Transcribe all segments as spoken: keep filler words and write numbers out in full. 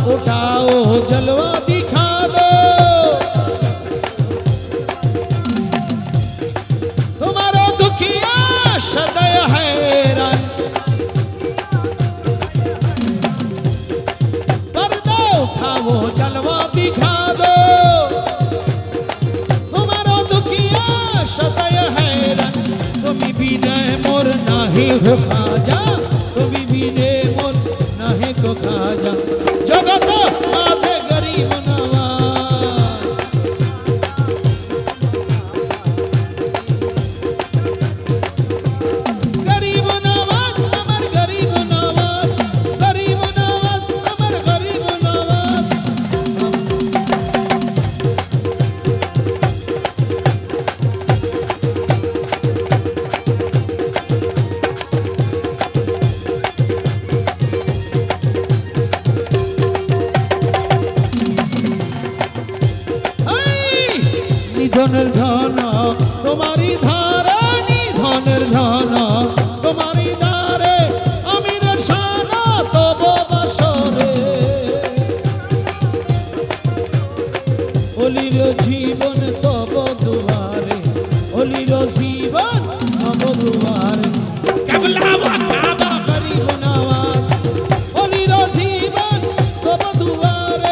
उठाओ जलवा दिखा दो, तुम्हारा दुखिया सदैव हैरान, पर्दा उठाओ जलवा दिखा दो, तुम्हारा दुखिया सदैव हैरान, तुम्ही बिने मोर नाही हो खाजा, तुम्ही बिने मोर नाही को खाजा, जगत माझे गरीब नवाज, गरीब नवाज अमर गरीब नवाज, गरीब नवाज अमर गरीब नवाज। নিধনের ধন তোমারি ধারে, নিধনের ধন তোমারি ধারে, আমির শান তব বসরে, অলির জীবন তব দুয়ারে, অলির জীবন তব দুয়ারে, কেবলা বাবা গরিব নওয়াজ, অলির জীবন তব দুয়ারে,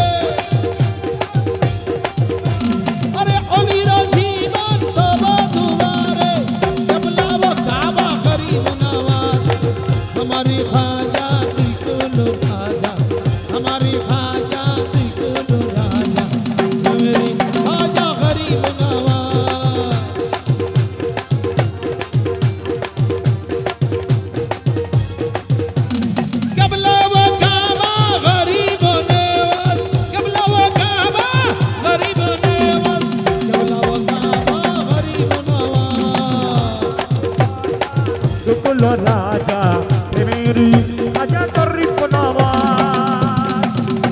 हमारी ख्वाजा दिल राजा, हमारी ख्वाजा दिल राजा, मेरी ख्वाजा गरीब नवाज, कबला वो काबा गरीब नवाज, कबला वो काबा गरीब नवाज, कबला वो काबा गरीब नवाज, दुकुल राजा मेरी आजा गरीब नवाज,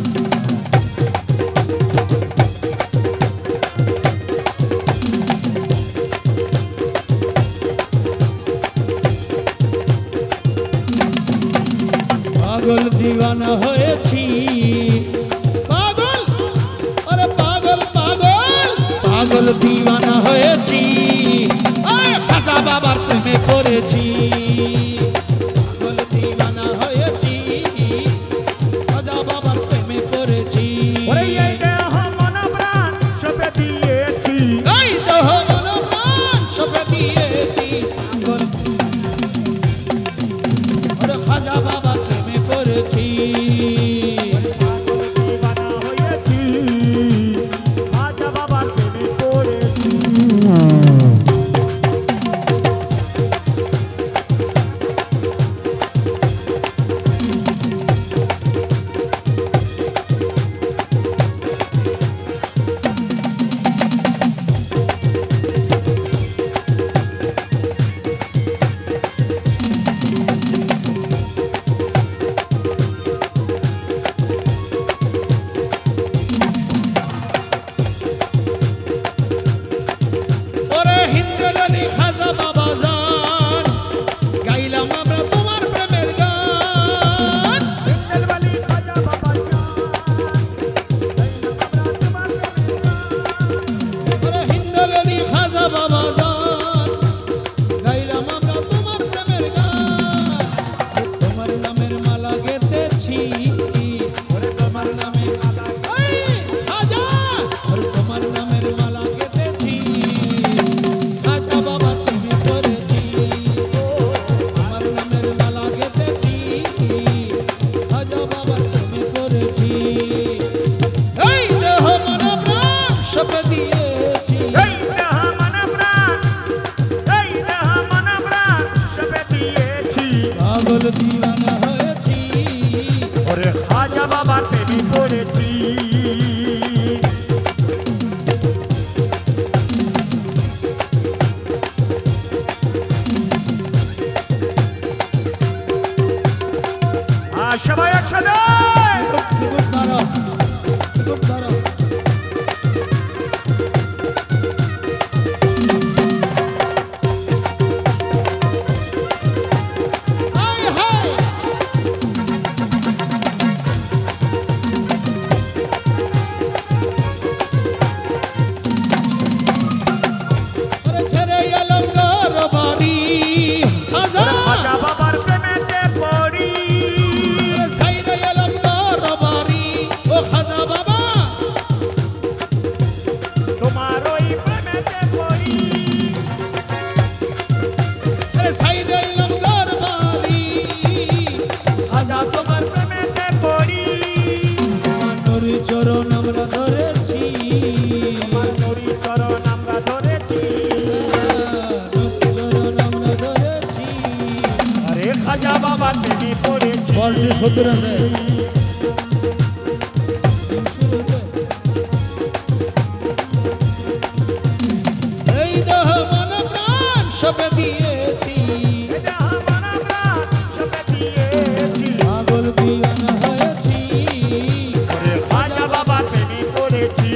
पागल दीवाना হয়েছি, পাগল আরে পাগল পাগল পাগল दीवाना হয়েছি, আয় খাজা বাবার প্রেমে পড়েছি, খাজা বাবা প্রেমে পড়েছি, दीवाना হয়েছি, খাজা বাবার প্রেমে পড়েছি। ওরে খাজা বাবার প্রেমে পড়েছি বলটি সত্তর আছে এই দেহ মন প্রাণ সব দিয়েছি এটা আমার প্রাণ সব দিয়েছি পাগল দিওয়ানা হয়েছি ওরে খাজা বাবার প্রেমে পড়েছি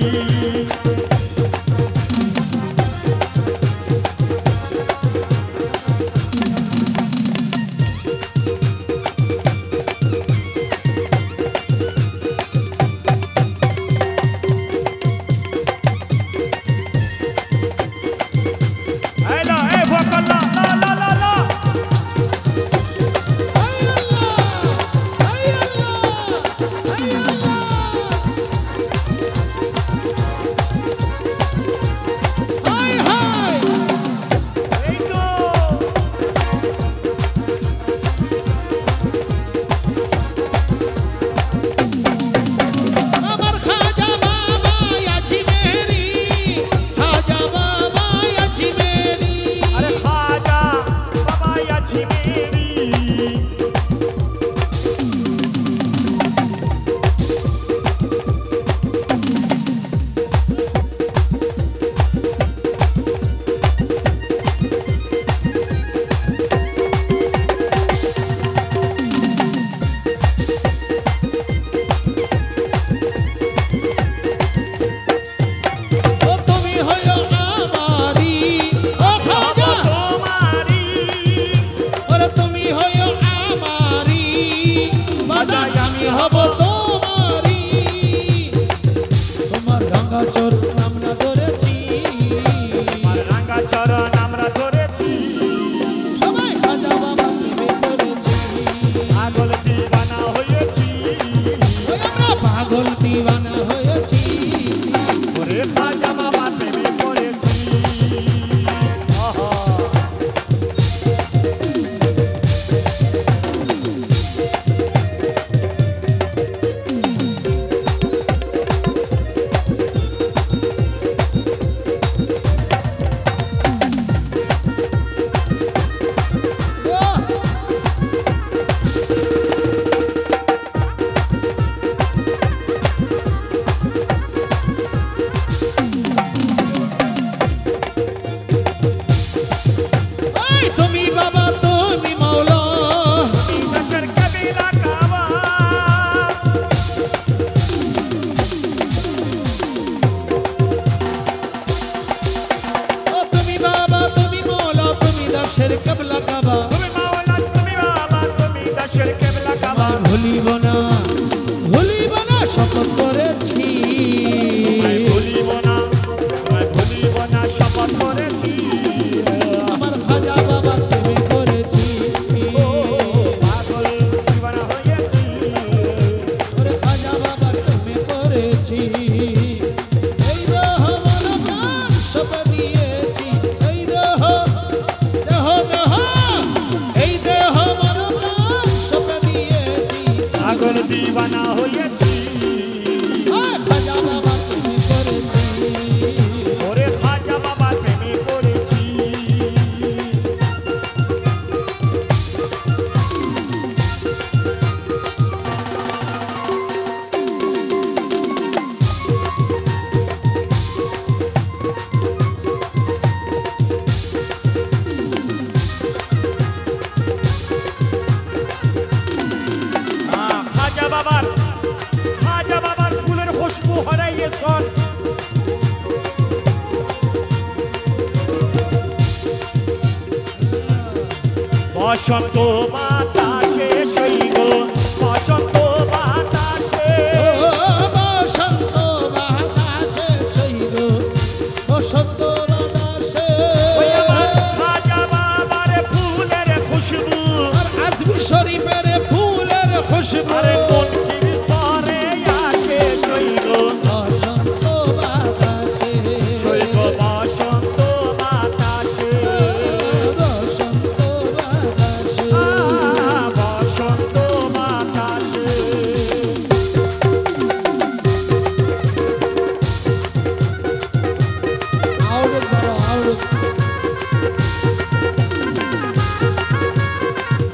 ভুলিব না ভুলিব না শপথ করেছি ভুলিব না ভুলিব না শপথ করেছি আমার খাজা বাবা প্রেমে করেছি পাগল দিওয়ানা হয়েছি ওরে খাজা বাবা প্রেমে করেছি এই দেহ মন প্রাণ সব দিয়েছি এই দেহ দেহ দেহ এই দেহ মন প্রাণ সব দিয়েছি পাগল দিওয়ানা হয়েছি খাজা বাবা প্রেমে করেছি ওরে খাজা বাবা প্রেমে পড়েছি খাজা বাবার খাজা বাবার ফুলের খুশবু হরাইয়ে সন বসন্ত বাতাসে সইব বসন্ত বাতাসে বসন্ত বাতাসে সইব বসন্ত বাতাসে ওই আমার খাজা বাবার ফুলের খুশবু আর আজমি শরীফের ফুলের খুশবু আরে কোন কি সরে আসে সইব বসন্ত বাতাসে সইব বসন্ত বাতাসে বসন্ত বাতাসে বসন্ত বাতাসে আউট করো আউট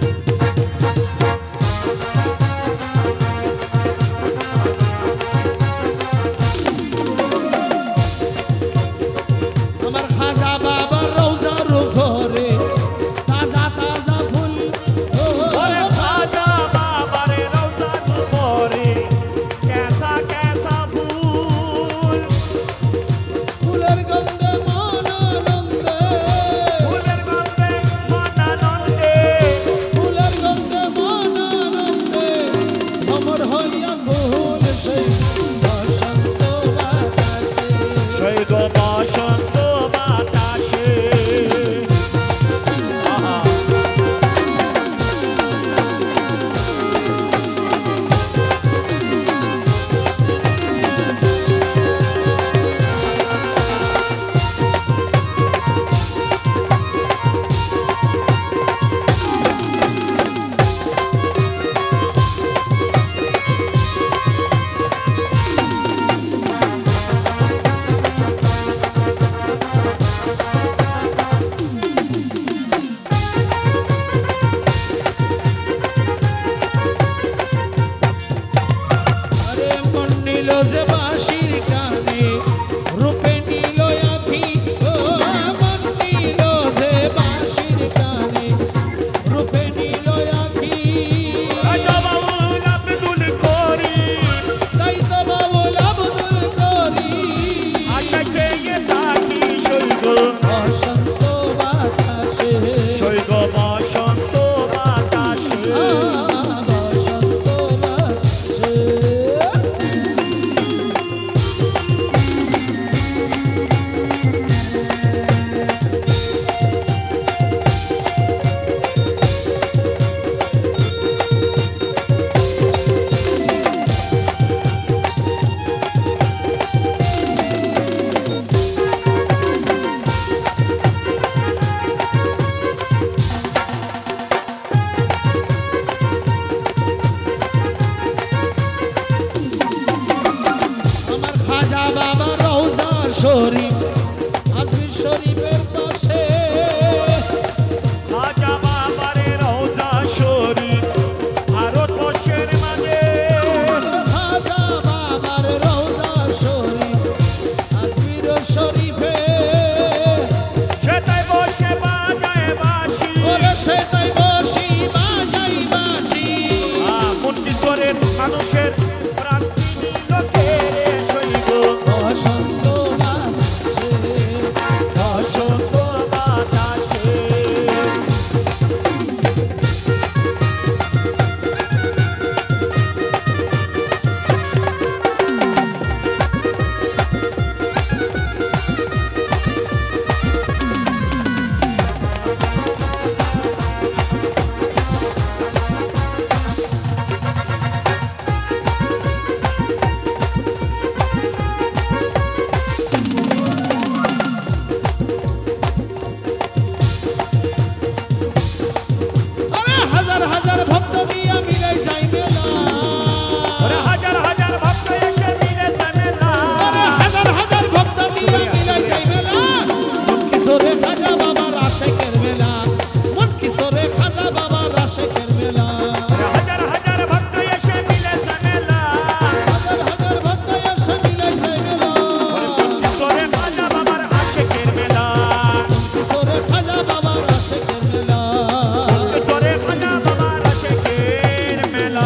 বাবা রওজা শরীফ আজমির শরীফের পাশে খাজা বাবার রওজা শরীফ ভারতবর্ষের মাঝে খাজা বাবার রওজা শরীফ আজমির শরীফে সেটাই বসে বাজায় বাঁশি ওরে সেটাই বসি বাজাই বাঁশি মন্দিরের মানুষের প্রান্তি লোকের শৈব বসন্ত বাজছে বসন্ত বাতাসে আরে হাজার হাজার ভক্ত দিয়া মিলাই যাই মেলা ওরে হাজার হাজার ভক্ত এসে মিলে সামেলা আরে হাজার হাজার ভক্ত দিয়া মিলাই যাই মেলা মন কিশোরে খাজা বাবার আশেকের মেলা মন কিশোরে খাজা বাবার আশেকের মেলা হাজার হাজার ভক্ত এসে মিলে সামেলা হাজার হাজার ভক্ত এসে মিলাই যাই মেলা কিশোরে খাজা বাবার আশেকের মেলা কিশোরে খাজা বাবার আশেকের মেলা কিশোরে খাজা বাবার আশেকের মেলা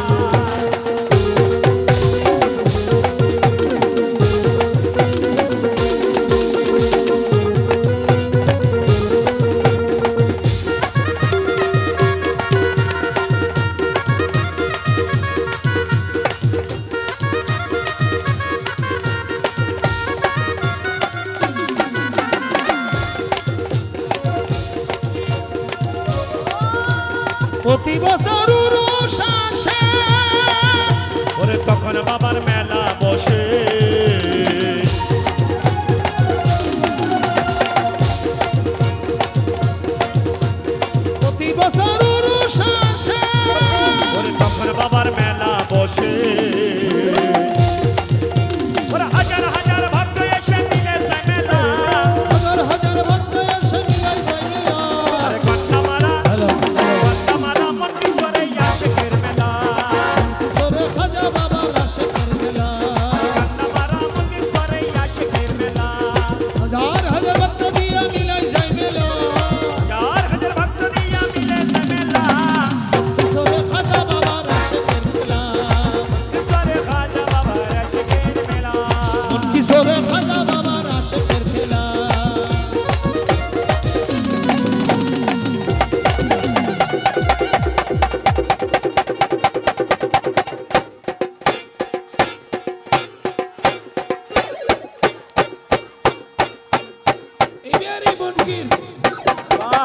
প্রতি বছর উরুষ আসে ওরে তখন বাবার মেলা বসে প্রতি বছর উরুষ আসে ওরে তখন বাবার মেলা বসে ওরে হাজার হাজার ভক্ত এসে মিলে সামেলা হাজার হাজার ভক্ত এসে মিলাই যাই মেলা আরে ঘন্টা মারা হ্যালো ঘন্টা মারা মন কিশোরে আশেকের মেলা কিশোরে খাজা বাবার আশেকের মেলা ঘন্টা মারা মন কিশোরে আশেকের মেলা হাজার হাজার ভক্ত দিয়া মিলাই যাই মেলা চার হাজার ভক্ত দিয়া মিলে সামেলা কিশোরে খাজা বাবার আশেকের মেলা কিশোরে খাজা বাবার আশেকের মেলা কিশোরে খাজা বাবার আশেকের খেলা এবারে বনগীর বাহ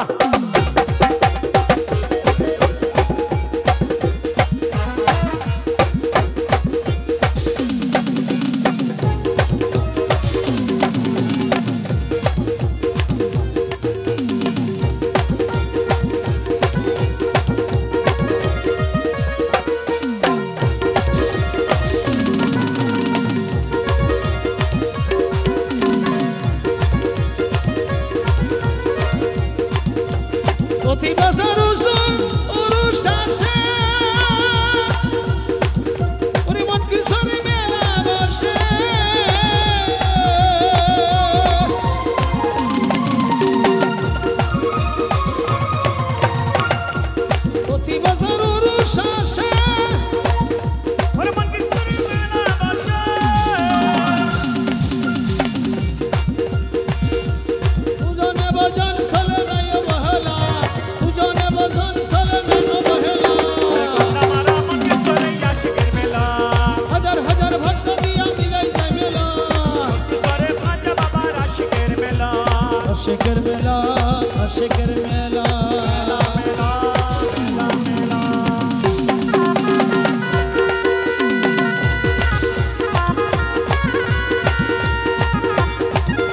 প্রতি বছর উরুষ আসে ওরে মন কিশোরে মেলা বসে প্রতি বছর উরুষ আসে ওরে মন কিশোরে মেলা বসে পূজনে ভজন চলে নাই অবহেলা পূজনে ভজন চলে নাই অবহেলা ঘন্টা মারা মন কিশোরে আশেকের মেলা হাজার হাজার ভক্ত দিয়া মিলাই যায় মেলা কিশোরে খাজা বাবার আশেকের মেলা আশেকের মেলা আশেকের মেলা মেলা মেলা মেলা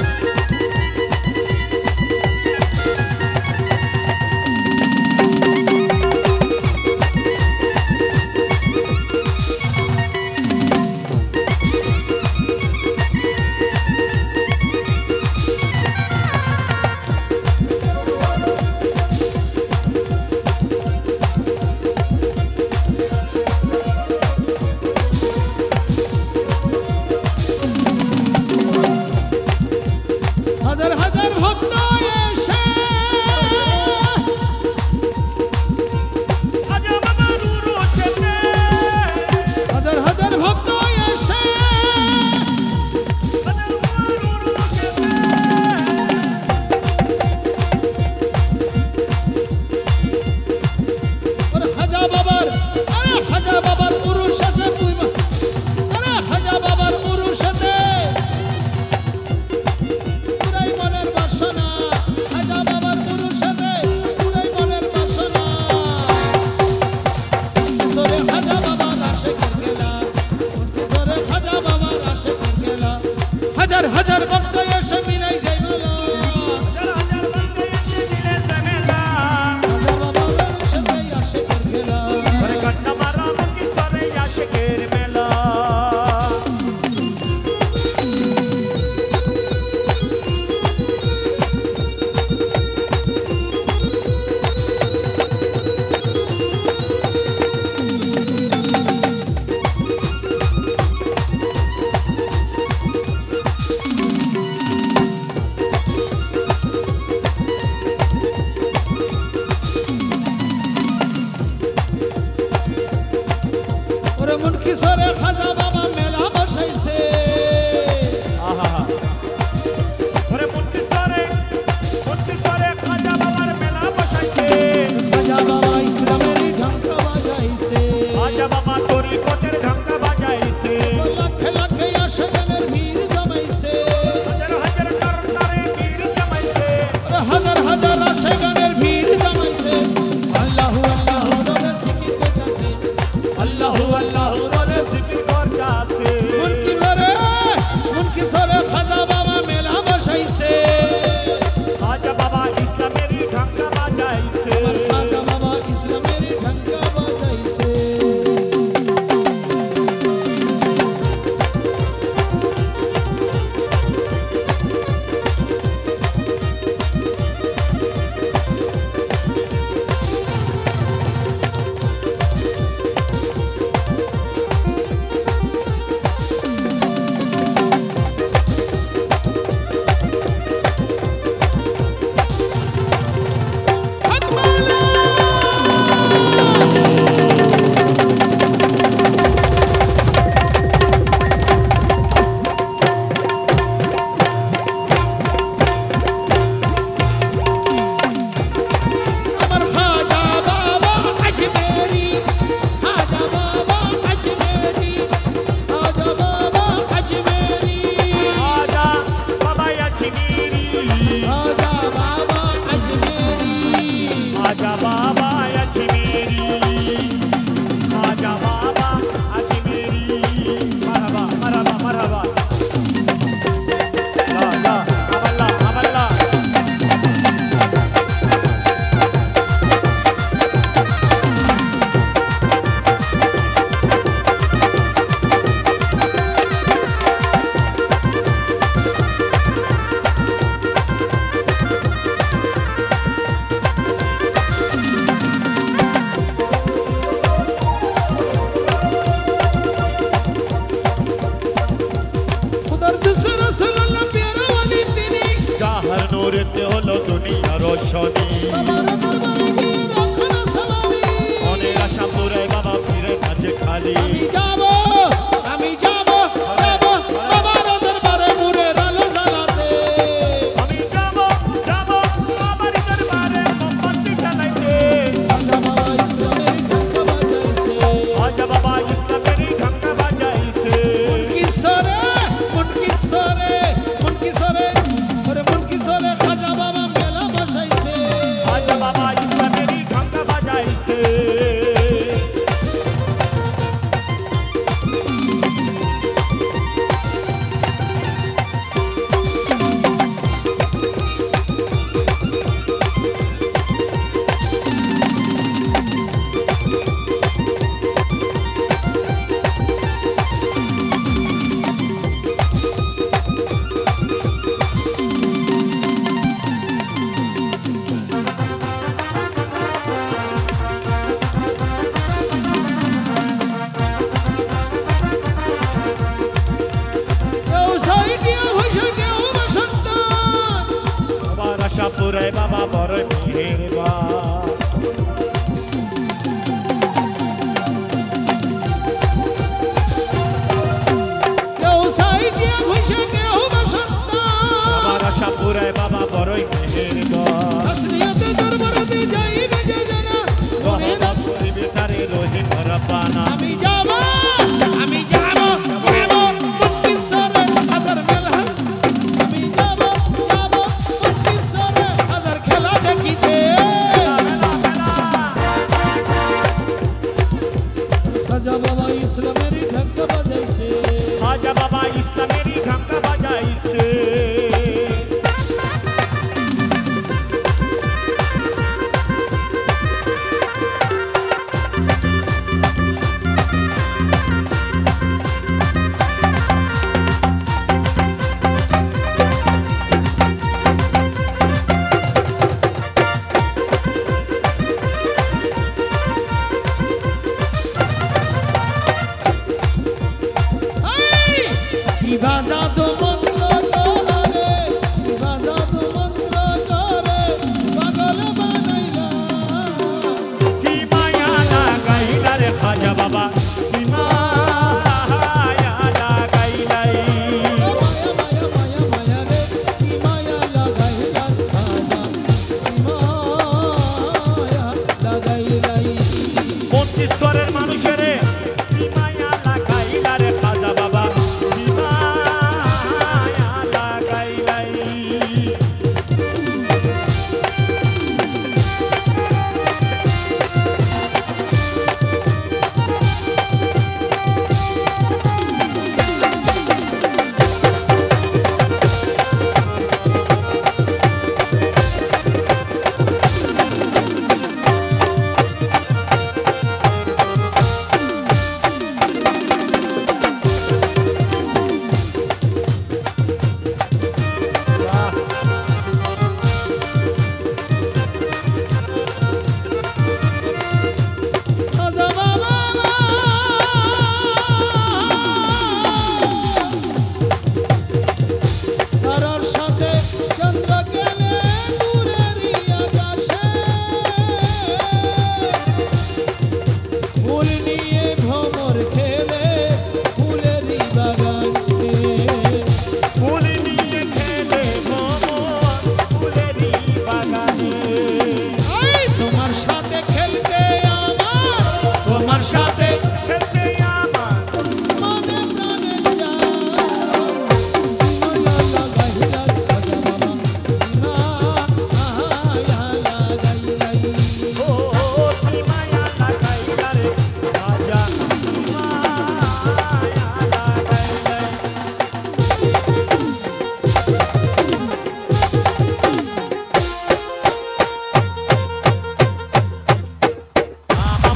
ও কিশোরে খাজা বাবা মেলা বসাইছে আহা ওরে মুন্কিসরে মুন্কিসরে খাজা বাবার মেলা বসাইছে খাজা বাবা ইসলামেরই ঢাকা বাজাইছে খাজা বাবা তরিকতের ঢাকা বাজাইছে লাখে লাখে আশিকানের ভিড় জমাইছে হাজার হাজার করতারে ভিড় জমাইছে হাজার হাজার আশিকানের ভিড় জমাইছে আল্লাহু আল্লাহু রবে জিকির করতেছে আল্লাহু আল্লাহু বলে জিকির করতাছে মুনকিসরে মুনকিসরে খাজা বাবা মেলা বসাইছে খাজা বাবা ইসলামেরই ঢাকা বাজাইছে খাজা বাবা ইসলামেরই ঢাকা বাজাইছে মনের আশা পুরে বাবা ফিরে কাছে খালি আমি যাবো আমি যাবো যাবো বাবার দরবারে নূরের আলো জ্বালাতে আমি যাব যাব বাবার দরবারে মোমবাতি জ্বালাইতে খাজা বাবা ইসলামেরই ঢাকা বাজাইছে খাজা বাবা ইসলামেরই ঢাকা বাজাইছে মুনকিসরে মুনকিসরে মুনকিসরে ওরে মুনকিসরে খাজা বাবা মেলা বসাইছে খাজা বাবা ইসলামেরই ঢাকা বাজাইছে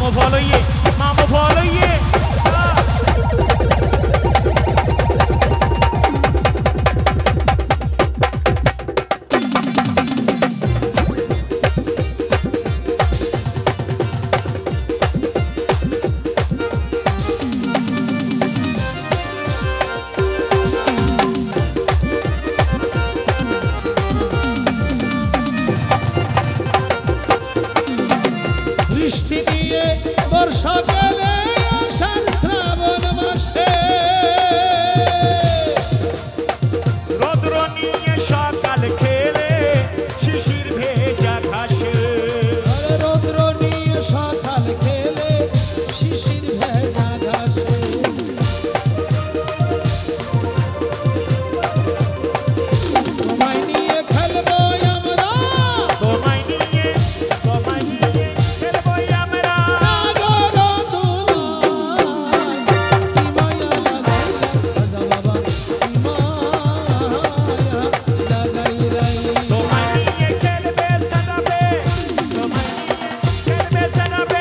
মামু ফলইয়ে মামু ফলইয়ে বৃষ্টি নিয়ে বর্ষাকালে আষাঢ় শ্রাবণ মাসে রৌদ্র নিয়ে সকাল খেলে শিশির ভেজা ঘাসে আরে রৌদ্র নিয়ে সকাল খেলে শিশির ভেজা ঘাসে তোমায় নিয়ে খেলবো আমরা তোমায় নিয়ে তোমায় নিয়ে খেলবো আমরা নাগর তোমায় কি মায়া লাগাইলা খাজা বাবা কি মায়া লাগাইলাই তোমায় নিয়ে খেলবে সানাবে তোমায় নিয়ে খেলবে সানাবে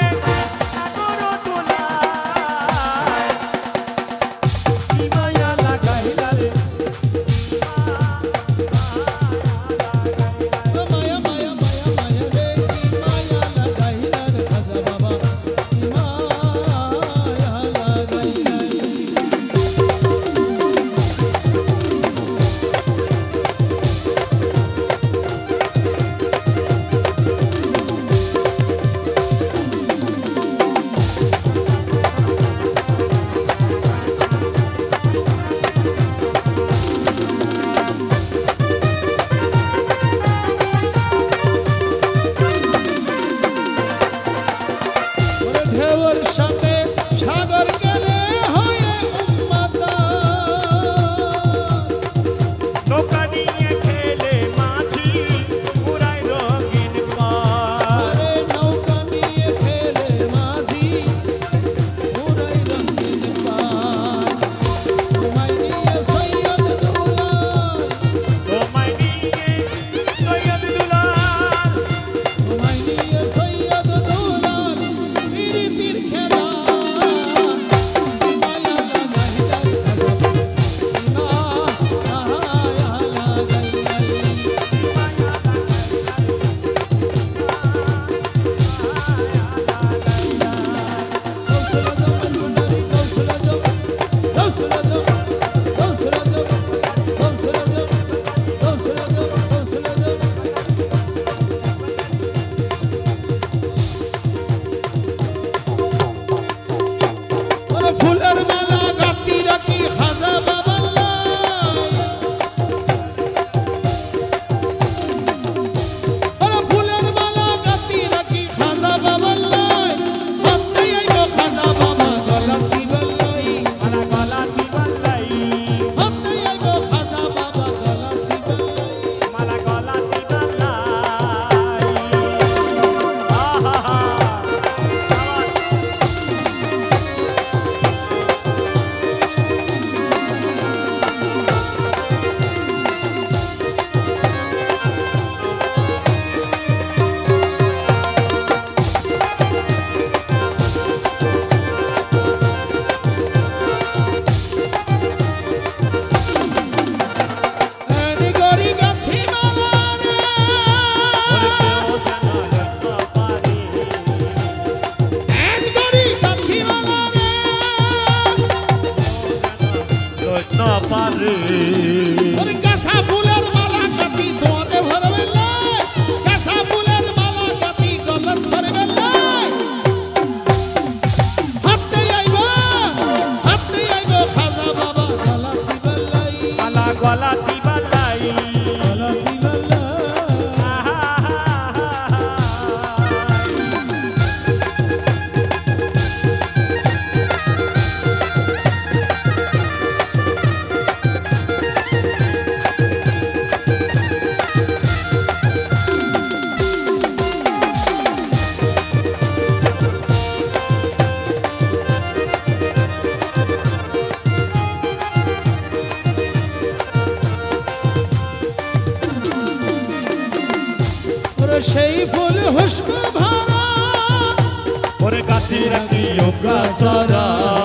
ওরে গাছি রাখি ওকা সারা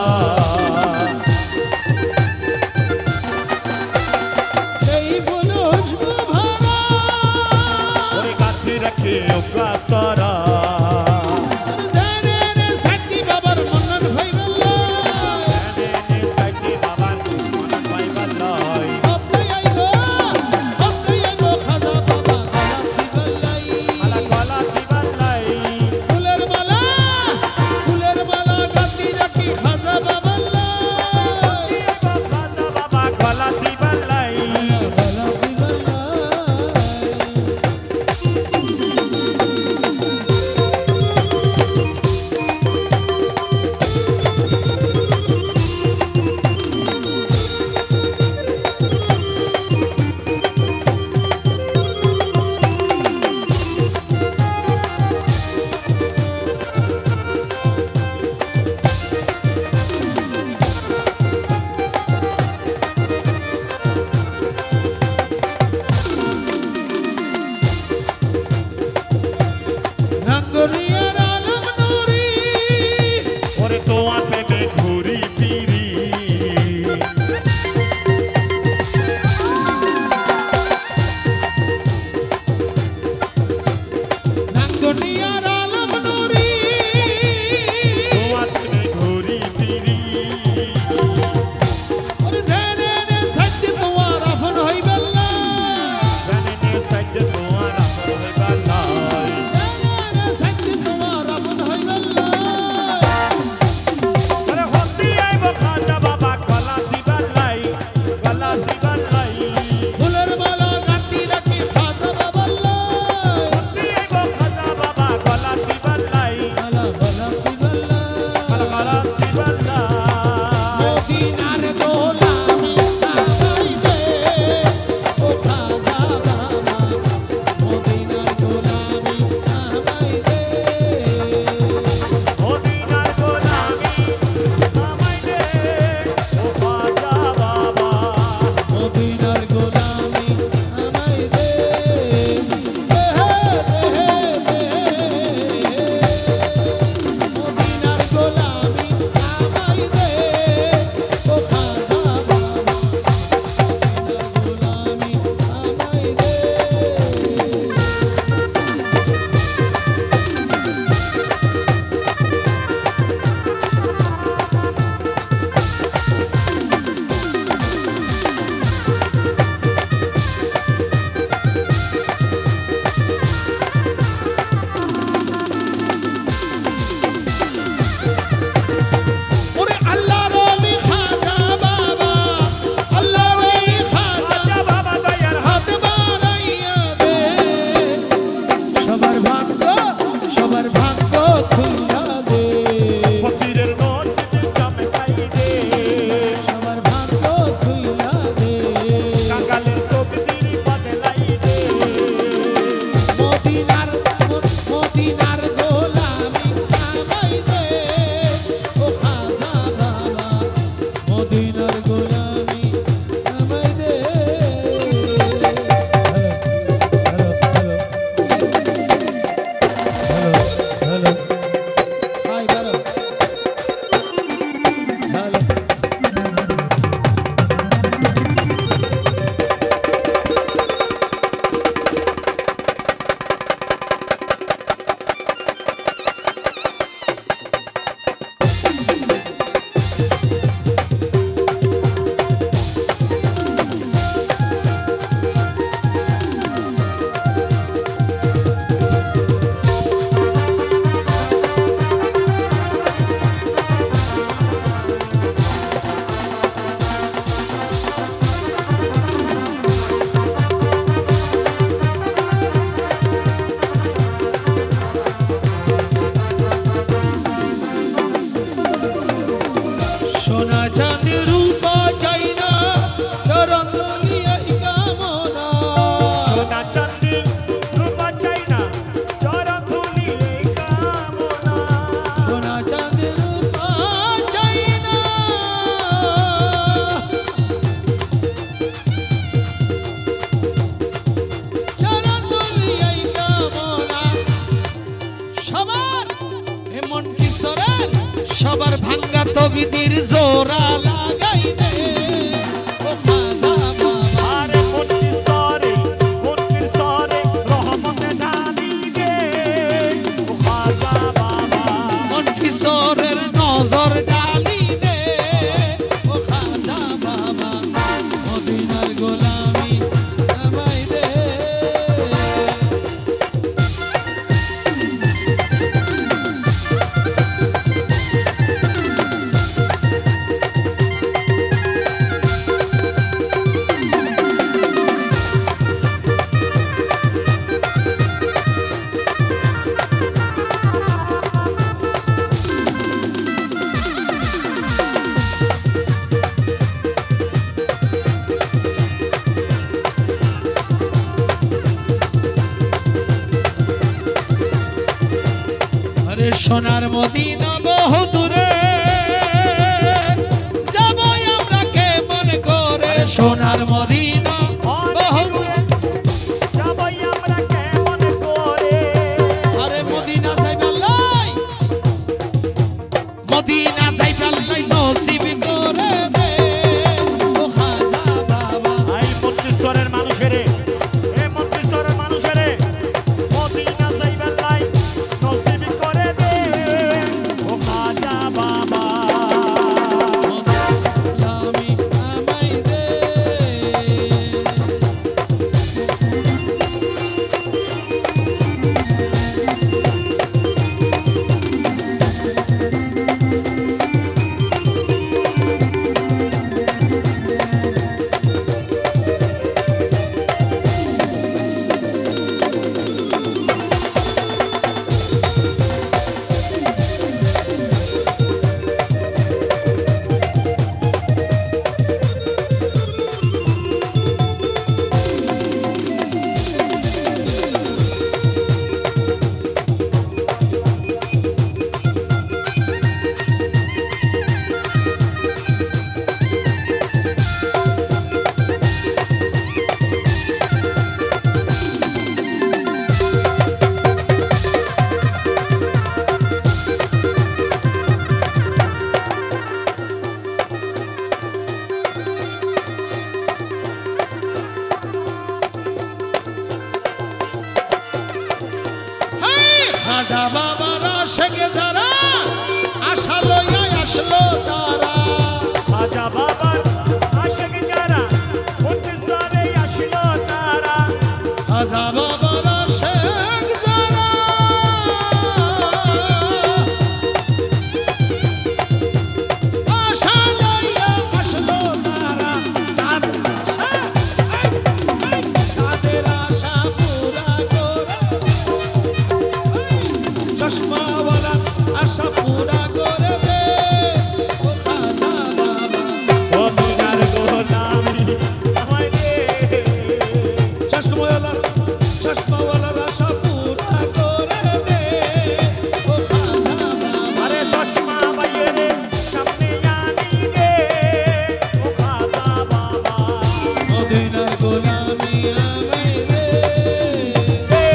এই বলো খুশবু ভরা ওরে গাছি রাখি ওকা সারা জানে রে সাকি বাবার মন্নন ভাই বল্লা জানে সাকি বাবার মনন ভাই বল্লাই হপ্তায় আইবো হপ্তায় আইবো খাজা বাবা গলা দিবল্লাই আলা গলা দিবালাই ফুলের মালা ফুলের মালা গাতি রাখি কিশোরের সবার ভাঙ্গা তগিদির জোড়া লাগাই দে ও খাজা বাবা আরে মন কিশোরে মন কিশোরে রহমতে ঢালি দে ও খাজা বাবা মন কিশোরের নজর ডালি দে ও খাজা বাবা মদিনার গোলামি আমাই দে আরে সোনার মদিনা বহু দূরে যাব আমরা কেমন করে সোনার মদিনা বহু দূরে যাবই আমরা কেমন করে আরে মদিনা যাইবালাই মদিনা যাইবালাই নসিব করে দে ও খাজা বাবা আই মন্ত্রিশ্বরের মানুষেরে এ মন্ত্রিশ্বরের মানুষেরে মদিনা যাইবার লাই নসিব করে দে ও খাজা বাবা গোলামি আমাই দে খাজা বাবার আশেকে যারা আশা লইয়া আসলো তারা খাজা বাবার আশিক যারা মন্ত্রিশ্বরে আসলো তারা খাজা বাবার আশেক যারা আশা লইয়া আসলো তারা তাদের আশা তাদের আশা পুরা করে চশমাওয়ালা আশা পুরা করে দে ও খাজা বাবা মদিনার গোলামি আমায় দে চশমাওয়ালা চশমাওয়ালার আশা পুরা করে দে ও খাজা বাবা আরে চশমা বাইরে সামনে আনি দে ও খাজা বাবা মদিনার গোলামি আমায় দে দে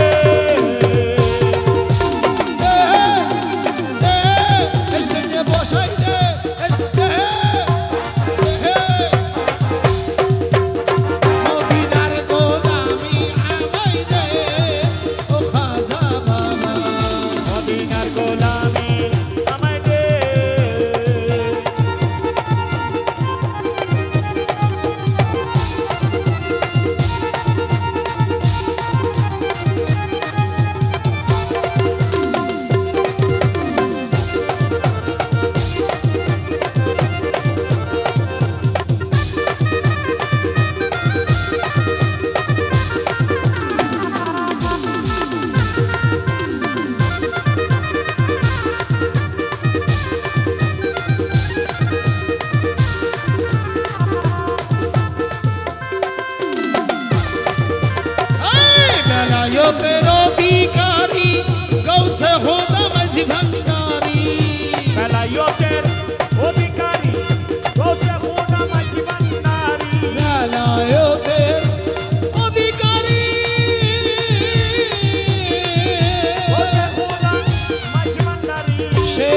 এসে যে বসাই দে এসে মদিনার গোলামি আমায় দে ও খাজা বাবা মদিনার গোলামি আমায় দে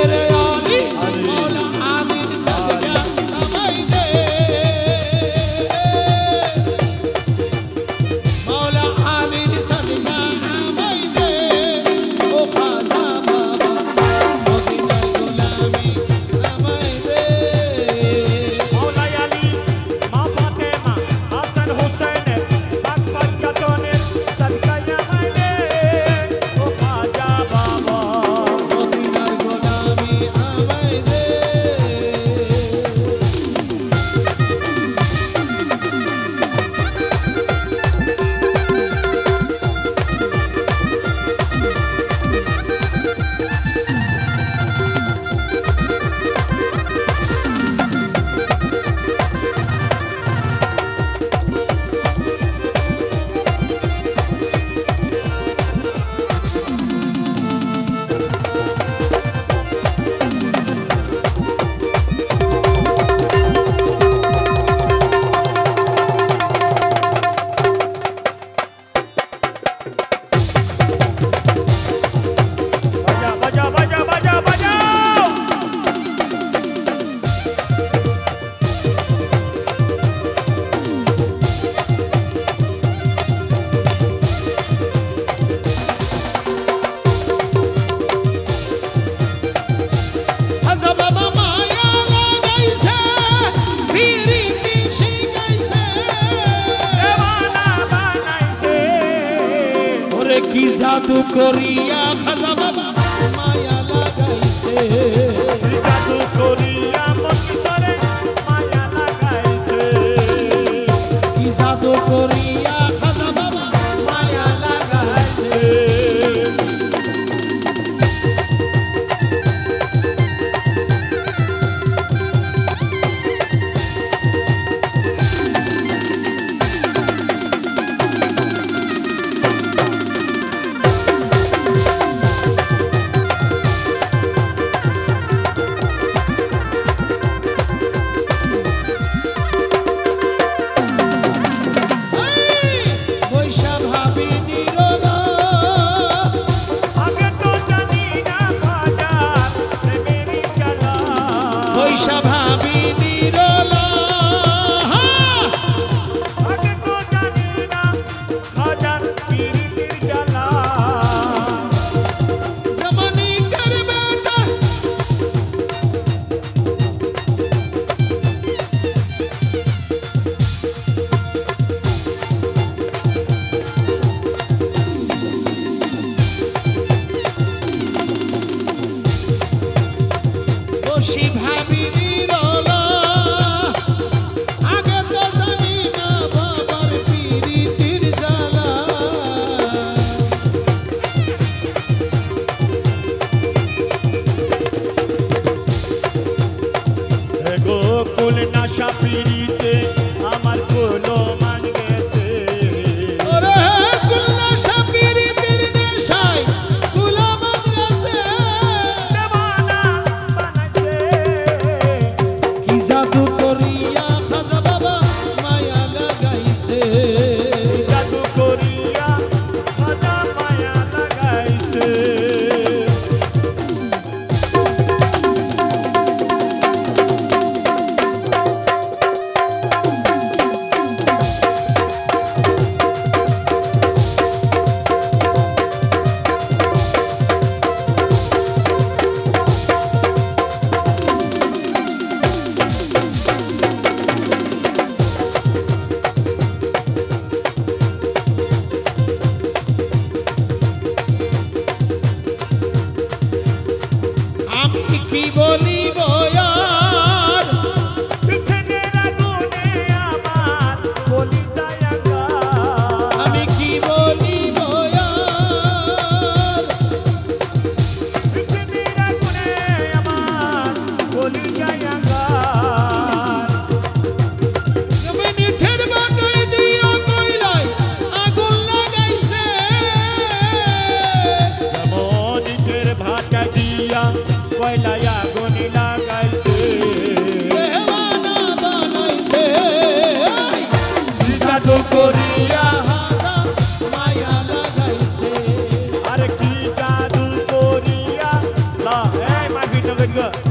मेरे आली मौला आमीन सदका कमाई दे मौला आमीन सदका कमाई दे ओ खाजा बाबा मदीना गुलामी कमाई दे मौला आली मा फातेमा হাসান হোসেনের পাক পাকতনের সদকা কমাই দে ও খাজা বাবা মদিনা গুলামি আমায় দে বাজা বাজা বাজা বাজা বাজাও হাজা বাবা মায়া লাগাইছে পিরিতি শিখাইছে দেওয়ানা বানাইছে ওরে কি জাদু করিয়া খাজা বাবা মায়া লাগাইছে জাদু করিয়া মন কিশোরে মায়া লাগাইছে কি জাদু করিয়া খাজা বাবা মায়া লাগাইছে বৈশা ভাবি নিরলা আগে তো জানি না খাজা প্রেমেরই জ্বালা বৈশা ভাবি নিরলা আগে তো জানি না খাজার পিরিতির জ্বালা জমানি করবে তা বসি ভাবি নিরলা আগে তো জানি না বাবার পিরিতির জ্বালা হে গো কুল নাশা পিরিতে আমার কোলো মান গেছে ওরে কুল্লা সাপিরিতির নেশায় গুলাম আছে দেওয়ানা বানাইছে কি জাদু করিয়া খাজা বাবা মায়া লাগাইছে জাদু করিয়া খাজা মায়া লাগাইছে আমি কি বলিব আর পিছনের আগুনে আমার বলি যায় আকার আমি কি বলিব আর পিছনের আগুনে আমার বলি যায় আকার তুমি নিঠের বাটাই দিয়া কইলাই আগুন লাগাইছে যেমন ইটের ভাটা দিয়া কয়লায় আগুন লাগাইছে দেওয়ানা বানাইছে জাদু করিয়া হাজা মায়া লাগাইছে আর কি জাদু করিয়া লা এই মাগি তো রেখা